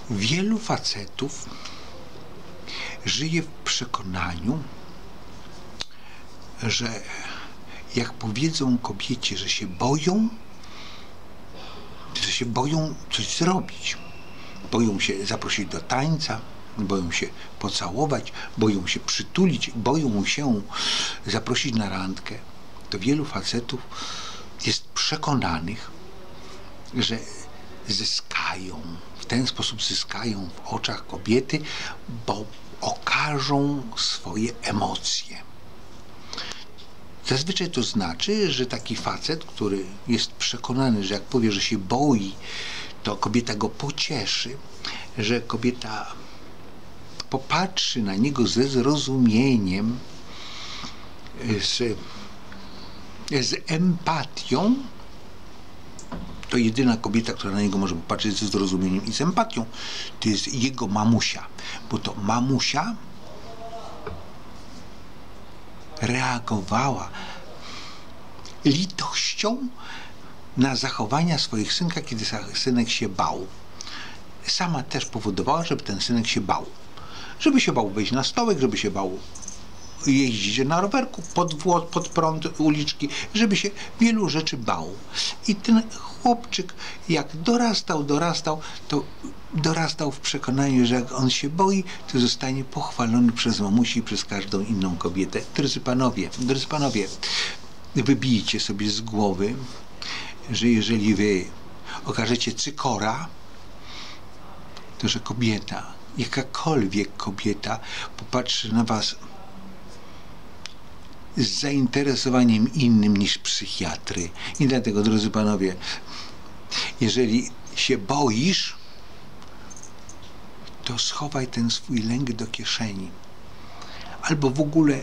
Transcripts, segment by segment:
Wielu facetów żyje w przekonaniu, że jak powiedzą kobiecie, że się boją coś zrobić. Boją się zaprosić do tańca, boją się pocałować, boją się przytulić, boją się zaprosić na randkę. To wielu facetów jest przekonanych, że zyskają, w ten sposób zyskają w oczach kobiety, bo okażą swoje emocje. Zazwyczaj to znaczy, że taki facet, który jest przekonany, że jak powie, że się boi, to kobieta go pocieszy, że kobieta popatrzy na niego ze zrozumieniem, z empatią. To jedyna kobieta, która na niego może popatrzeć ze zrozumieniem i z empatią, to jest jego mamusia, bo to mamusia reagowała litością na zachowania swoich synka, kiedy synek się bał. Sama też powodowała, żeby ten synek się bał. Żeby się bał wejść na stołek, żeby się bał jeździć na rowerku pod prąd uliczki, żeby się wielu rzeczy bał. I ten chłopczyk, jak dorastał w przekonaniu, że jak on się boi, to zostanie pochwalony przez mamusi i przez każdą inną kobietę. Drodzy panowie, wybijcie sobie z głowy, że jeżeli wy okażecie cykora, to że kobieta, jakakolwiek kobieta, popatrzy na was z zainteresowaniem innym niż psychiatry. I dlatego, drodzy panowie, jeżeli się boisz, to schowaj ten swój lęk do kieszeni. Albo w ogóle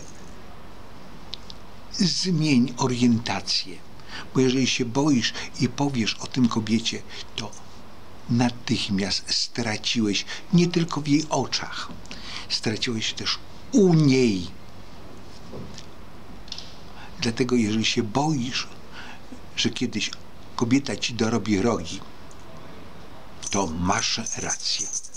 zmień orientację. Bo jeżeli się boisz i powiesz o tym kobiecie, to natychmiast straciłeś nie tylko w jej oczach, straciłeś też u niej. Dlatego jeżeli się boisz, że kiedyś kobieta ci dorobi rogi, to masz rację.